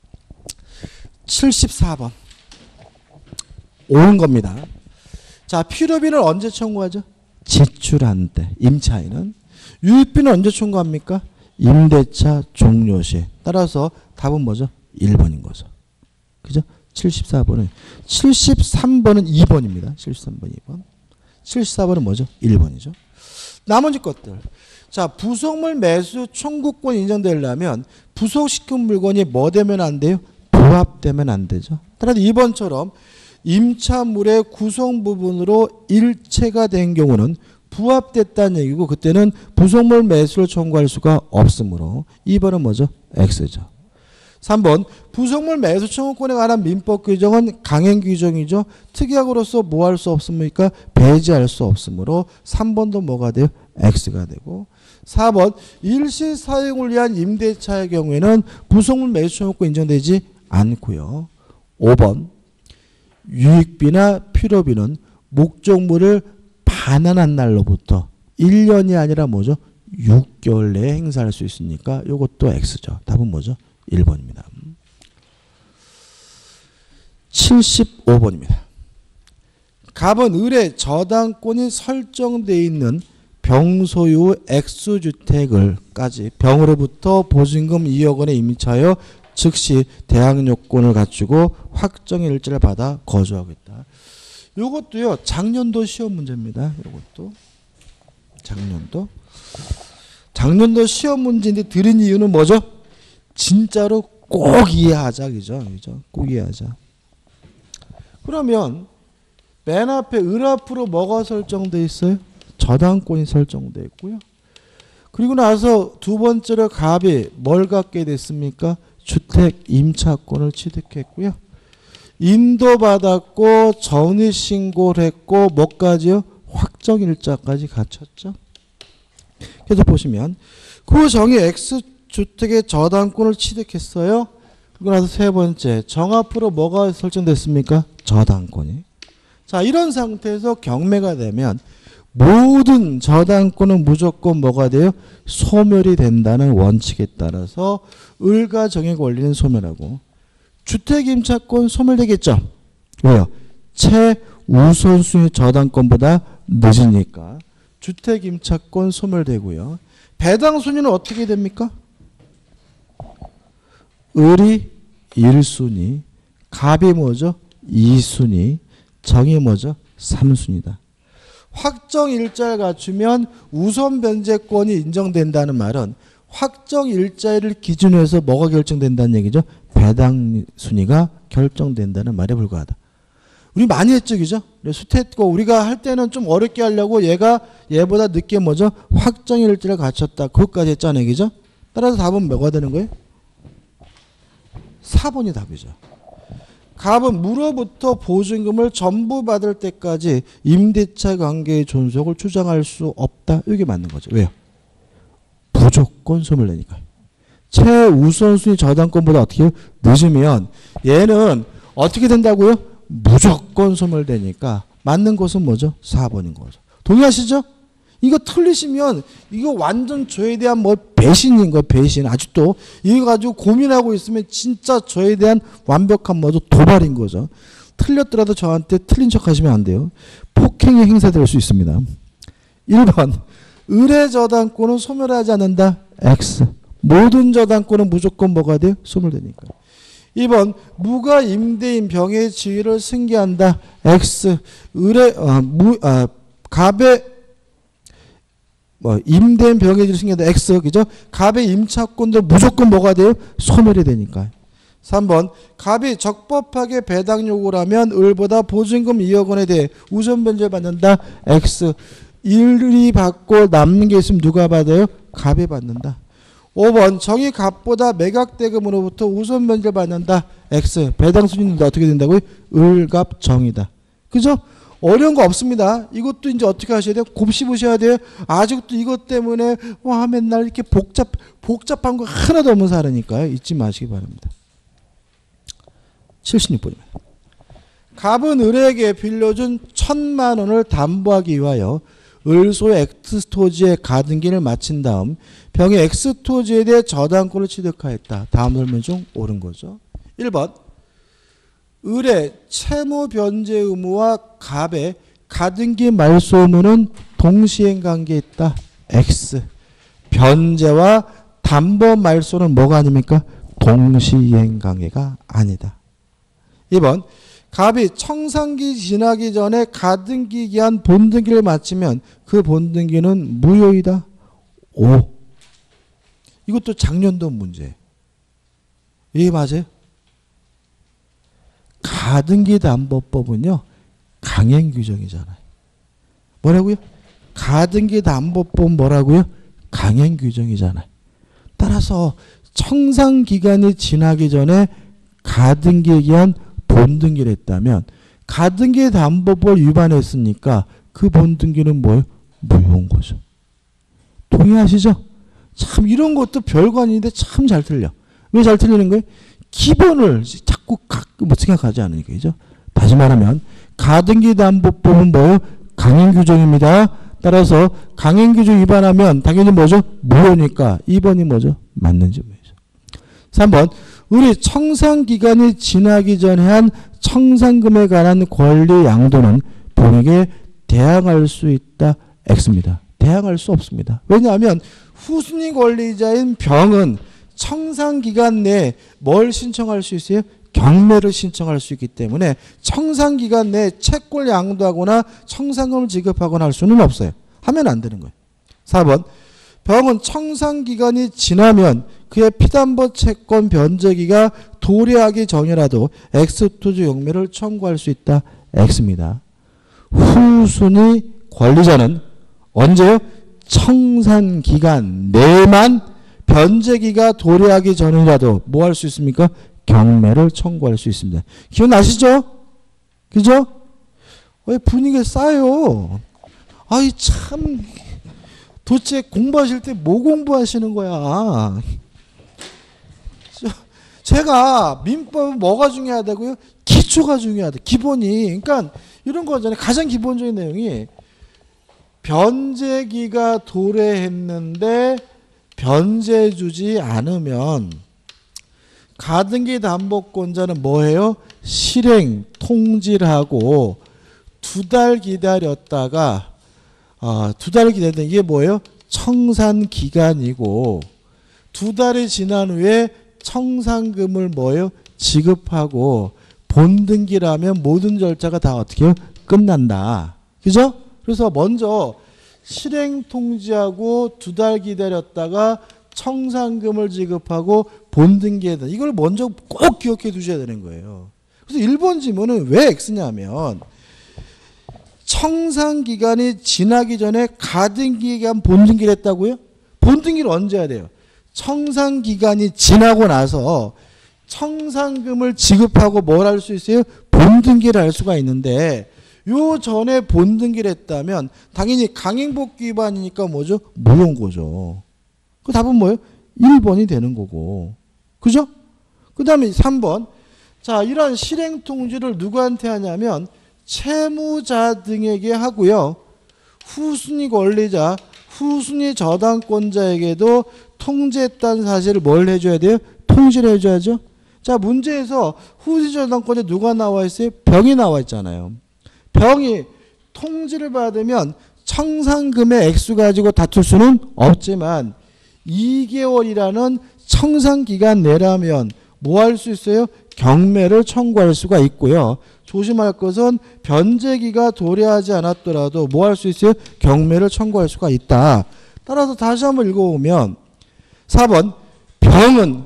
칠십사 번. 옳은 겁니다. 자, 필요비는 언제 청구하죠? 지출한 때. 임차인은. 유익비는 언제 청구합니까? 임대차 종료 시에. 따라서 답은 뭐죠? 일 번인 거죠. 그죠? 칠십사 번은. 칠십삼 번은 이 번입니다. 칠십삼 번 이 번. 칠십사 번은 뭐죠? 일 번이죠. 나머지 것들. 자, 부속물 매수 청구권 인정되려면 부속시킨 물건이 뭐 되면 안 돼요? 부합되면 안 되죠. 따라서 이 번처럼 임차물의 구성 부분으로 일체가 된 경우는 부합됐다는 얘기고, 그때는 부속물 매수를 청구할 수가 없으므로 이 번은 뭐죠? X죠. 삼 번 부속물 매수 청구권에 관한 민법 규정은 강행 규정이죠. 특약으로서 뭐 할 수 없습니까? 배제할 수 없으므로 삼 번도 뭐가 돼요? X가 되고, 사 번 일시 사용을 위한 임대차의 경우에는 부속물 매수 청구권 인정되지 않고요. 오 번 유익비나 필요비는 목적물을 반환한 날로부터 일 년이 아니라 뭐죠? 육 개월 내에 행사할 수 있으니까 이것도 X죠. 답은 뭐죠? 일 번입니다. 칠십오 번입니다. 갑은 을의 저당권이 설정되어 있는 병소유 X주택을까지 병으로부터 보증금 이억 원에 임차하여 즉시 대항요건을 갖추고 확정의 일자를 받아 거주하겠다. 이것도요, 작년도 시험 문제입니다. 이것도 작년도 작년도 시험 문제인데 들은 이유는 뭐죠? 진짜로 꼭 이해하자, 그죠? 그죠? 꼭 이해하자. 그러면 맨 앞에 을 앞으로 뭐가 설정되어 있어요? 저당권이 설정되어 있고요. 그리고 나서 두 번째로 갑이 뭘 갖게 됐습니까? 주택 임차권을 취득했고요. 인도받았고 전입신고를 했고 뭐까지요? 확정일자까지 갖췄죠. 그래서 보시면 그 정의 X주택의 저당권을 취득했어요. 그리고 나서 세 번째 정앞으로 뭐가 설정됐습니까? 저당권이. 자, 이런 상태에서 경매가 되면 모든 저당권은 무조건 뭐가 돼요? 소멸이 된다는 원칙에 따라서 을과 정의 권리는 소멸하고, 주택임차권 소멸되겠죠. 왜요? 최우선순위 저당권보다 늦으니까 주택임차권 소멸되고요. 배당순위는 어떻게 됩니까? 을이 일 순위, 갑이 뭐죠? 이 순위, 정이 뭐죠? 삼 순위다. 확정 일자를 갖추면 우선 변제권이 인정된다는 말은 확정 일자를 기준으로 해서 뭐가 결정된다는 얘기죠? 배당 순위가 결정된다는 말에 불과하다. 우리 많이 했죠, 그죠? 수태했고 우리가 할 때는 좀 어렵게 하려고 얘가 얘보다 늦게 뭐죠? 확정 일자를 갖췄다. 그것까지 했잖아요, 그죠? 따라서 답은 뭐가 되는 거예요? 사 번이 답이죠. 갑은 무로부터 보증금을 전부 받을 때까지 임대차 관계의 존속을 주장할 수 없다. 이게 맞는 거죠. 왜요? 무조건 소멸 내니까요. 최우선순위 저당권보다 어떻게 늦으면 얘는 어떻게 된다고요? 무조건 소멸되니까 맞는 것은 뭐죠? 사 번인 거죠. 동의하시죠? 이거 틀리시면 이거 완전 저에 대한 뭐 배신인 거예요. 배신. 아직도 이거 가지고 고민하고 있으면 진짜 저에 대한 완벽한 뭐죠? 도발인 거죠. 틀렸더라도 저한테 틀린 척 하시면 안 돼요. 폭행의 행사될 수 있습니다. 일 번 의뢰 저당권은 소멸하지 않는다. X. 모든 저당권은 무조건 뭐가 돼요? 소멸되니까. 이 번 무가 임대인 병의 지위를 승계한다. X. 의뢰 어, 무 아, 갑의 뭐 임대인 병의 지위를 승계한다. X. 그죠? 갑의 임차권도 무조건 뭐가 돼요? 소멸이 되니까. 삼 번 갑이 적법하게 배당 요구를 하면 을보다 보증금 이억 원에 대해 우선 변제를 받는다. X. 일이 받고 남는 게 있으면 누가 받아요? 갑이 받는다. 오 번 정의 갑보다 매각대금으로부터 우선 변제를 받는다. X. 배당 순위는 어떻게 된다고요? 을갑 정이다. 그죠? 어려운 거 없습니다. 이것도 이제 어떻게 하셔야 돼요? 곱씹으셔야 돼요. 아직도 이것 때문에 와 맨날 이렇게 복잡 복잡한 거 하나도 없는 사람이니까요. 잊지 마시기 바랍니다. 칠십육 번입니다. 갑은 을에게 빌려준 천만 원을 담보하기 위하여 을소의 엑스토지의 가등기를 마친 다음 병의 엑스토지에 대해 저당권을 취득하였다. 다음 설명 중 옳은 거죠. 일 번 을의 채무 변제 의무와 갑의 가등기 말소 의무는 동시행 관계에 있다. X. 변제와 담보 말소는 뭐가 아닙니까? 동시행 관계가 아니다. 이 번 갑이 청산기 지나기 전에 가등기 기한 본등기를 마치면 그 본등기는 무효이다. 오. 이것도 작년도 문제. 이게 맞아요? 가등기 담보법은요. 강행 규정이잖아요. 뭐라고요? 가등기 담보법 뭐라고요? 강행 규정이잖아요. 따라서 청산 기간이 지나기 전에 가등기에 기한 본등기를 했다면 가등기 담보법 위반했으니까 그 본등기는 뭐예요? 무효인 거죠. 동의하시죠? 참 이런 것도 별거 아닌데 참 잘 틀려. 왜 잘 틀리는 거예요? 기본을 자꾸 가끔 생각하지 않으니까. 그죠? 다시 말하면 가등기 담보법은 뭐예요? 강행 규정입니다. 따라서 강행 규정 위반하면 당연히 뭐죠? 무효니까 이 번이 뭐죠? 맞는 점이죠. 삼 번 을이 청산기간이 지나기 전에 한 청산금에 관한 권리 양도는 본에게 대항할 수 있다. X입니다. 대항할 수 없습니다. 왜냐하면 후순위 권리자인 병은 청산기간 내에 뭘 신청할 수 있어요? 경매를 신청할 수 있기 때문에 청산기간 내에 채권을 양도하거나 청산금을 지급하거나 할 수는 없어요. 하면 안 되는 거예요. 사 번 병은 청산기간이 지나면 그의 피담보 채권 변제기가 도래하기 전이라도 엑스토지 용매를 청구할 수 있다. X입니다. 후순위 권리자는 언제요? 청산기간 내만 변제기가 도래하기 전이라도 뭐 할 수 있습니까? 경매를 청구할 수 있습니다. 기억나시죠? 그죠? 왜 분위기가 싸요? 아이 참 도대체 공부하실 때 뭐 공부하시는 거야? 제가 민법은 뭐가 중요하다고요? 기초가 중요하다. 기본이. 그러니까 이런 거잖아요. 가장 기본적인 내용이 변제기가 도래했는데 변제 주지 않으면 가등기 담보권자는 뭐해요? 실행 통지를 하고 두 달 기다렸다가 어, 두 달 기다렸다. 이게 뭐예요? 청산 기간이고 두 달이 지난 후에 청산금을 뭐예요? 지급하고 본등기라면 모든 절차가 다 어떻게 해요? 끝난다. 그죠? 그래서 먼저 실행 통지하고 두 달 기다렸다가 청산금을 지급하고 본등기에다 이걸 먼저 꼭 기억해 두셔야 되는 거예요. 그래서 일 번 지문은 왜 X냐면 청산기간이 지나기 전에 가등기간 본등기를 했다고요? 본등기를 언제 해야 돼요? 청산기간이 지나고 나서 청산금을 지급하고 뭘 할 수 있어요? 본등기를 할 수가 있는데 요 전에 본등기를 했다면 당연히 강행복귀 위반이니까 뭐죠? 무효고죠. 그 답은 뭐예요? 일 번이 되는 거고. 그죠? 그 다음에 삼 번. 자, 이런 실행통지를 누구한테 하냐면 채무자 등에게 하고요. 후순위 권리자, 후순위 저당권자에게도 통지했다는 사실을 뭘 해줘야 돼요? 통지를 해줘야죠. 자, 문제에서 후순위 저당권자 누가 나와 있어요? 병이 나와 있잖아요. 병이 통지를 받으면 청산금의 액수 가지고 다툴 수는 없지만 이 개월이라는 청산기간 내라면 뭐 할 수 있어요? 경매를 청구할 수가 있고요. 조심할 것은 변제기가 도래하지 않았더라도 뭐 할 수 있어요? 경매를 청구할 수가 있다. 따라서 다시 한번 읽어보면 사 번 병은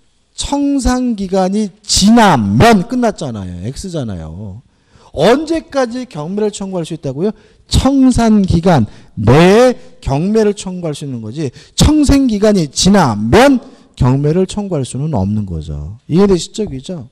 청산기간이 지나면 끝났잖아요. X잖아요. 언제까지 경매를 청구할 수 있다고요? 청산기간 내에 경매를 청구할 수 있는 거지 청산기간이 지나면 경매를 청구할 수는 없는 거죠. 이해되시죠? 그죠?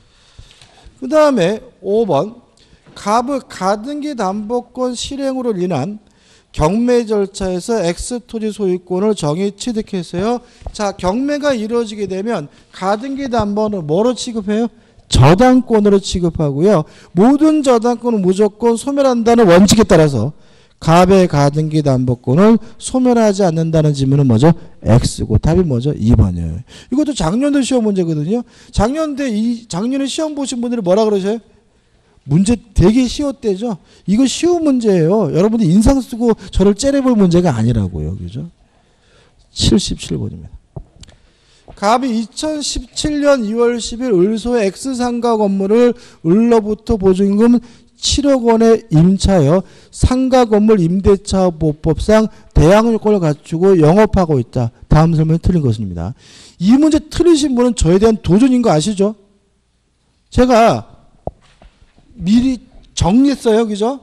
그 다음에 오 번 갑의 가등기 담보권 실행으로 인한 경매 절차에서 X토지 소유권을 정의 취득했어요. 자, 경매가 이루어지게 되면 가등기 담보는 뭐로 취급해요? 저당권으로 취급하고요. 모든 저당권은 무조건 소멸한다는 원칙에 따라서 갑의 가등기 담보권을 소멸하지 않는다는 지문은 뭐죠? X고 답이 뭐죠? 이 번이에요. 이것도 작년도 시험 문제거든요. 작년에 이 작년에 시험 보신 분들이 뭐라 그러셔요? 문제 되게 쉬웠대죠. 이거 쉬운 문제예요. 여러분들 인상 쓰고 저를 째려볼 문제가 아니라고요. 그죠? 칠십칠 번입니다. 갑이 이천십칠 년 이월 십일 을소의 X상가 건물을 을로부터 보증금 칠억 원에 임차하여 상가 건물 임대차 보법상 대항 요건을 갖추고 영업하고 있다. 다음 설명이 틀린 것입니다. 이 문제 틀리신 분은 저에 대한 도전인 거 아시죠? 제가 미리 정리했어요. 그죠?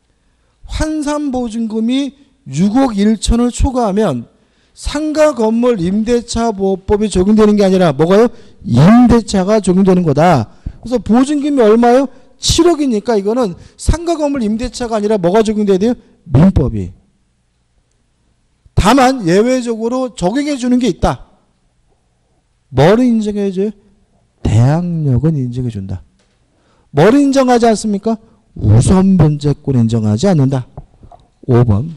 환산보증금이 육억 일천을 초과하면 상가 건물 임대차 보호법이 적용되는 게 아니라 뭐가요? 임대차가 적용되는 거다. 그래서 보증금이 얼마요? 칠억이니까 이거는 상가 건물 임대차가 아니라 뭐가 적용돼야 돼요? 민법이. 다만 예외적으로 적용해 주는 게 있다. 뭐를 인정해 줘요? 대항력은 인정해 준다. 뭐를 인정하지 않습니까? 우선 변제권 인정하지 않는다. 오 번.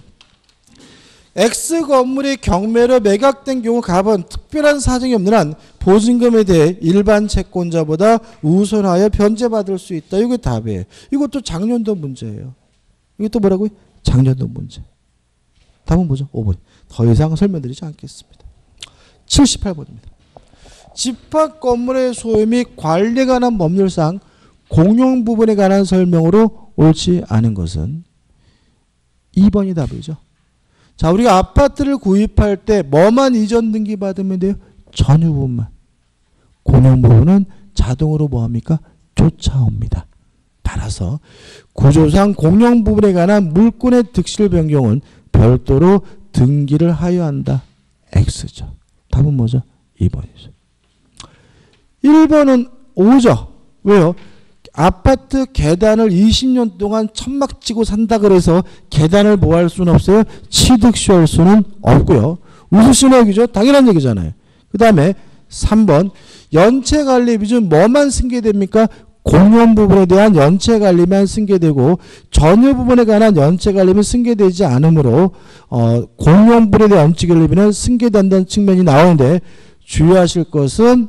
X건물이 경매로 매각된 경우 갑은 특별한 사정이 없는 한 보증금에 대해 일반 채권자보다 우선하여 변제받을 수 있다. 이게 답이에요. 이것도 작년도 문제예요. 이것도 뭐라고요? 작년도 문제. 답은 뭐죠? 오 번. 더 이상 설명드리지 않겠습니다. 칠십팔 번입니다. 집합 건물의 소유 및 관리에 관한 법률상 공용 부분에 관한 설명으로 옳지 않은 것은 이 번이 답이죠. 자, 우리가 아파트를 구입할 때 뭐만 이전 등기 받으면 돼요? 전유 부분만. 공용 부분은 자동으로 뭐합니까? 쫓아옵니다. 따라서 구조상 공용 부분에 관한 물권의 득실 변경은 별도로 등기를 하여야 한다. X죠. 답은 뭐죠? 이 번이죠. 일 번은 오죠. 왜요? 아파트 계단을 이십 년 동안 천막 치고 산다 그래서 계단을 뭐 할 수는 없어요? 취득시할 수는 없고요. 웃으시는 얘기죠? 당연한 얘기잖아요. 그 다음에 삼 번 연체관리 비준 뭐만 승계됩니까? 공용 부분에 대한 연체관리만 승계되고 전유 부분에 관한 연체관리는 승계되지 않으므로 어, 공용 부분에 대한 연체관리비는 승계된다는 측면이 나오는데 주의하실 것은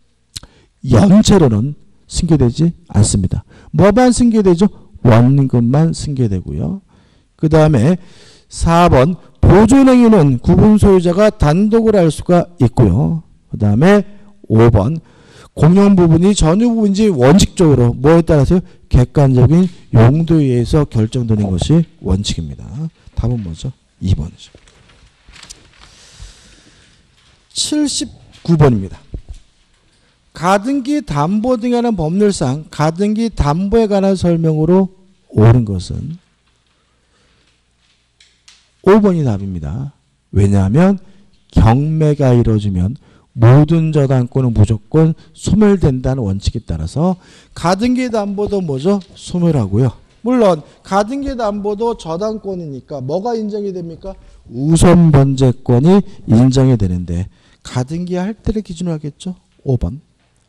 연체로는 승계되지 않습니다. 뭐만 승계되죠? 원금만 승계되고요. 그 다음에 사 번 보존행위는 구분 소유자가 단독으로 할 수가 있고요. 그 다음에 오 번 공용 부분이 전유 부분인지 원칙적으로 뭐에 따라서 객관적인 용도에 의해서 결정되는 것이 원칙입니다. 답은 뭐죠? 이 번이죠. 칠십구 번입니다. 가등기 담보 등에 관한 법률상 가등기 담보에 관한 설명으로 옳은 것은 오 번이 답입니다. 왜냐하면 경매가 이루어지면 모든 저당권은 무조건 소멸된다는 원칙에 따라서 가등기 담보도 뭐죠? 소멸하고요. 물론 가등기 담보도 저당권이니까 뭐가 인정이 됩니까? 우선 변제권이 인정이 되는데 가등기 할 때를 기준으로 하겠죠? 오 번.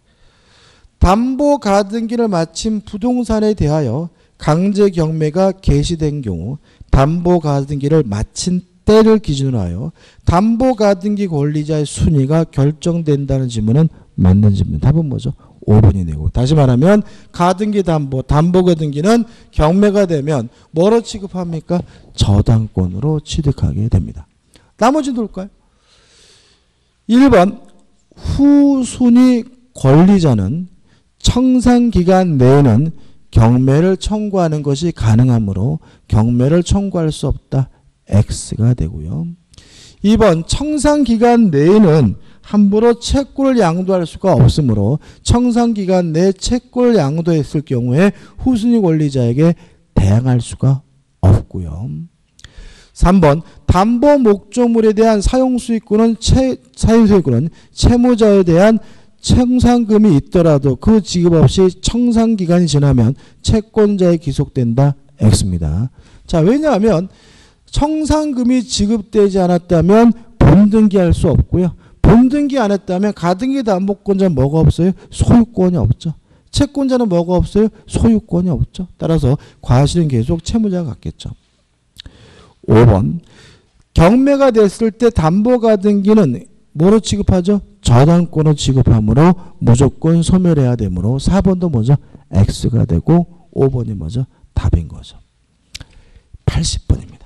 담보 가등기를 마친 부동산에 대하여 강제 경매가 개시된 경우 담보 가등기를 마친 때를 기준으로 하여 담보 가등기 권리자의 순위가 결정된다는 질문은 맞는 질문. 답은 뭐죠? 오 번이 되고. 다시 말하면 가등기 담보, 담보 가등기는 경매가 되면 뭐로 취급합니까? 저당권으로 취득하게 됩니다. 나머지 놓을까요? 일 번 후순위 권리자는 청산기간 내에는 경매를 청구하는 것이 가능하므로 경매를 청구할 수 없다. X가 되고요. 이 번 청산기간 내에는 함부로 채권을 양도할 수가 없으므로 청산기간 내에 채권을 양도했을 경우에 후순위 권리자에게 대항할 수가 없고요. 삼 번 담보 목적물에 대한 사용수익권은 채, 사용수익권은 채무자에 대한 청산금이 있더라도 그 지급 없이 청산기간이 지나면 채권자에 기속된다. X입니다. 자, 왜냐하면 청산금이 지급되지 않았다면 본등기할 수 없고요. 본등기 안 했다면 가등기 담보권자는 뭐가 없어요? 소유권이 없죠. 채권자는 뭐가 없어요? 소유권이 없죠. 따라서 과실은 계속 채무자가 갖겠죠. 오 번 경매가 됐을 때 담보가등기는 뭐로 취급하죠? 저당권을 취급하므로 무조건 소멸해야 되므로 사 번도 뭐죠? X가 되고 오 번이 뭐죠? 답인 거죠. 팔십 번입니다.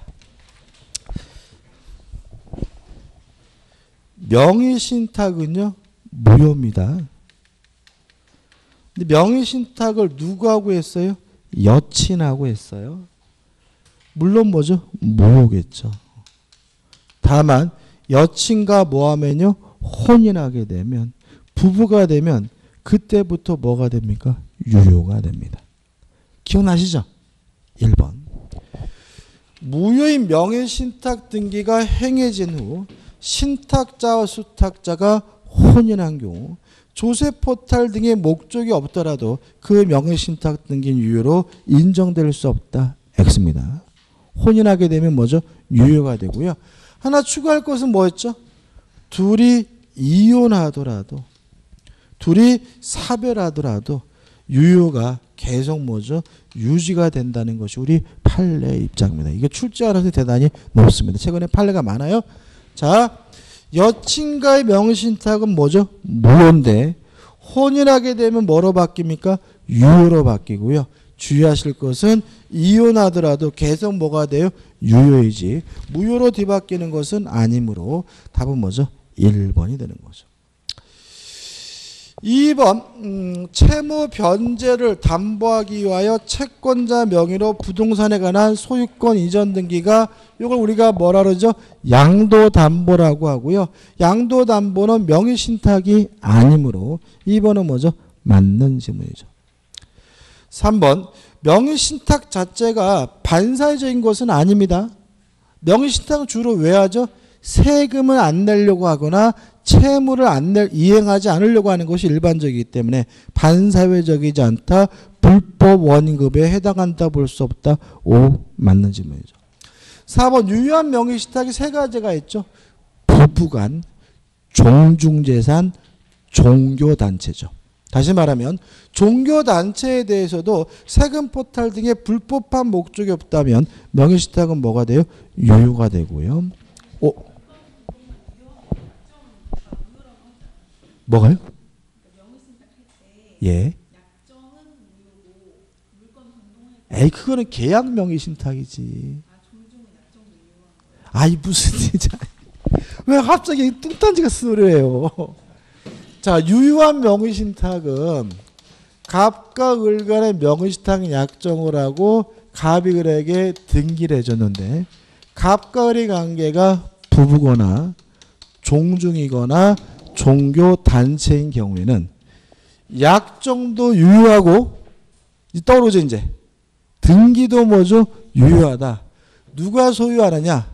명의신탁은요 무효입니다. 근데 명의신탁을 누구하고 했어요? 여친하고 했어요. 물론 뭐죠? 무효겠죠. 다만 여친과 뭐하면요 혼인하게 되면 부부가 되면 그때부터 뭐가 됩니까? 유효가 됩니다. 기억나시죠? 일 번 무효인 명의신탁 등기가 행해진 후 신탁자와 수탁자가 혼인한 경우 조세포탈 등의 목적이 없더라도 그 명의신탁 등기는 유효로 인정될 수 없다. X입니다. 혼인하게 되면 뭐죠? 유효가 되고요. 하나 추가할 것은 뭐였죠? 둘이 이혼하더라도 둘이 사별하더라도 유효가 계속 뭐죠? 유지가 된다는 것이 우리 판례의 입장입니다. 이게 출제 가능성이 대단히 높습니다. 최근에 판례가 많아요. 자, 여친과의 명의신탁은 뭐죠? 무효인데 혼인하게 되면 뭐로 바뀝니까? 유효로 바뀌고요. 주의하실 것은 이혼하더라도 계속 뭐가 돼요? 유효이지 무효로 뒤바뀌는 것은 아니므로 답은 뭐죠? 일 번이 되는 거죠. 이 번 음, 채무 변제를 담보하기 위하여 채권자 명의로 부동산에 관한 소유권 이전 등기가 이걸 우리가 뭐라 그러죠? 양도담보라고 하고요. 양도담보는 명의신탁이 아니므로 이 번은 뭐죠? 맞는 질문이죠. 삼 번 명의신탁 자체가 반사회적인 것은 아닙니다. 명의신탁은 주로 왜 하죠? 세금을 안 내려고 하거나 채무를 안 낼, 이행하지 않으려고 하는 것이 일반적이기 때문에 반사회적이지 않다. 불법 원인급에 해당한다 볼 수 없다. 오 맞는 질문이죠. 사 번 유효한 명의신탁이 세 가지가 있죠. 부부간, 종중재산, 종교단체죠. 다시 말하면 종교단체에 대해서도 세금 포탈 등의 불법한 목적이 없다면 명의신탁은 뭐가 돼요? 유효가 되고요. 오. 뭐가요? 예. 에이 그거는 계약 명의신탁이지. 아이 무슨 왜 갑자기 뚱딴지가 쓰려해요. 자, 유효한 명의신탁은 갑과 을 간의 명의신탁 약정을 하고 갑이 을에게 등기를 해줬는데 갑과 을의 관계가 부부거나 종중이거나 종교 단체인 경우에는 약정도 유효하고 떠오르죠. 이제 등기도 뭐죠? 유효하다. 누가 소유하느냐?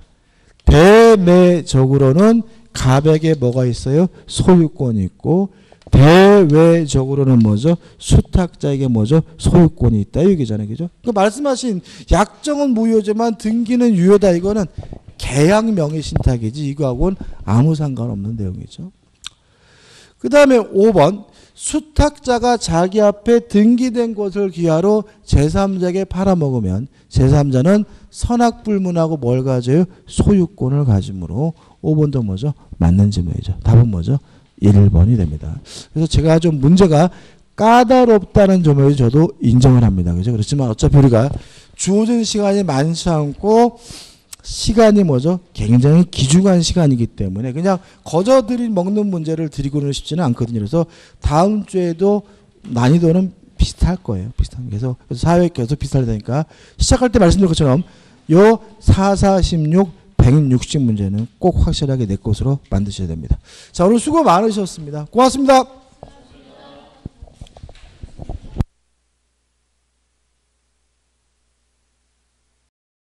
대내적으로는 갑에게 뭐가 있어요? 소유권이 있고 대외적으로는 뭐죠? 수탁자에게 뭐죠? 소유권이 있다. 이 얘기잖아요. 그죠? 그 말씀하신 약정은 무효지만 등기는 유효다. 이거는 계약 명의 신탁이지 이거하고는 아무 상관없는 내용이죠. 그 다음에 오 번 수탁자가 자기 앞에 등기된 것을 기하로 제삼자에게 팔아먹으면 제삼자는 선악불문하고 뭘 가져요? 소유권을 가지므로 오 번도 뭐죠? 맞는 질문이죠. 답은 뭐죠? 일 번이 됩니다. 그래서 제가 좀 문제가 까다롭다는 점을 저도 인정을 합니다. 그죠? 그렇지만 어차피 우리가 주어진 시간이 많지 않고 시간이 뭐죠? 굉장히 귀중한 시간이기 때문에 그냥 거저 드리 먹는 문제를 드리고는 싶지는 않거든요. 그래서 다음 주에도 난이도는 비슷할 거예요. 비슷한 그래서 사회 계속 비슷할 테니까 시작할 때 말씀드린 것처럼 요 사, 사, 십육, 백육십 문제는 꼭 확실하게 내 것으로 만드셔야 됩니다. 자, 오늘 수고 많으셨습니다. 고맙습니다.